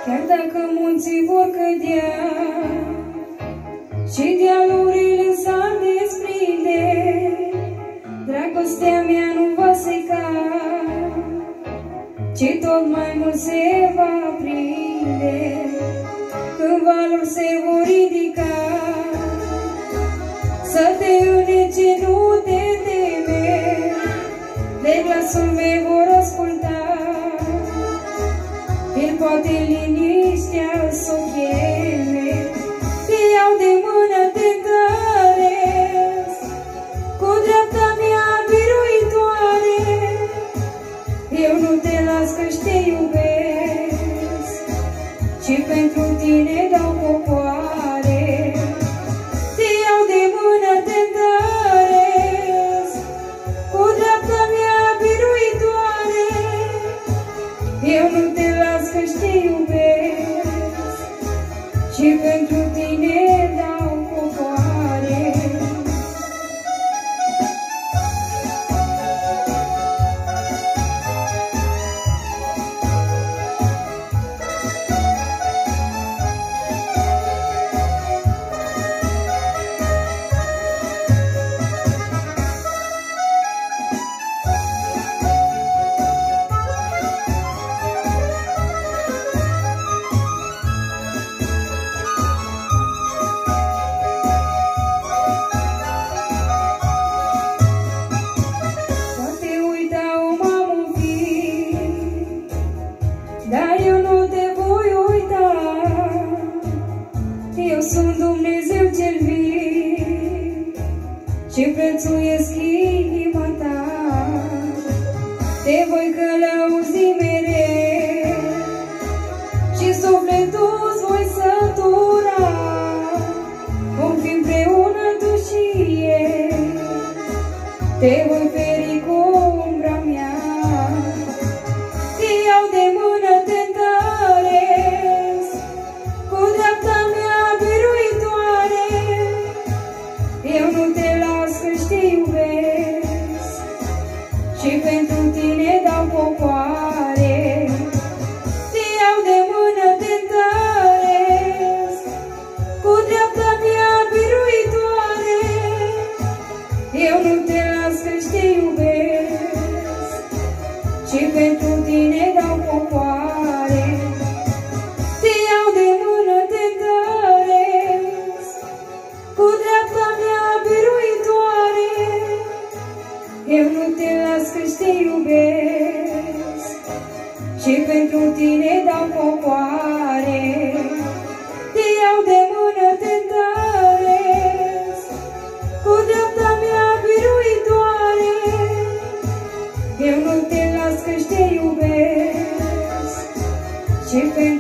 Chiar dacă munții vor cădea și dealurile s-ar desprinde, dragostea mea nu va seca, ci tot mai mult se va aprinde. Când valuri se vor ridica, să te înnece, nu te teme, de glasul meu vor asculta. El poate liniștea s-o cheme, te iau de mână, te întăresc, cu dreapta mea biruitoare. Eu nu te las că-și te iubesc, și pentru tine dau popoare. Te iau de mână, te întăresc, cu dreapta mea biruitoare. Eu nu te las că-și te iubesc, și pentru tine dau popoare. Dar eu nu te voi uita, eu sunt Dumnezeu cel viu și prețuiesc inima ta. Te voi călăuzi mereu și sufletul-ți voi sătura. Vom fi împreună tu și eu, te voi feri cu umbra mea. Te iau de mână, te întăresc, cu dreapta mea biruitoare. Eu nu te las că-și te iubesc, și pentru tine dau popoare. Te iau de mână, te întăresc, cu dreapta mea biruitoare. Eu nu te las că-și te iubesc, și pentru tine dau popoare. Te iau de mână, te întăresc, cu dreapta mea biruitoare. Eu nu te las că-și te iubesc, și pentru tine dau popoare. Te iau de mână, te întăresc, cu dreapta mea biruitoare. Eu nu te las că-și te iubesc, și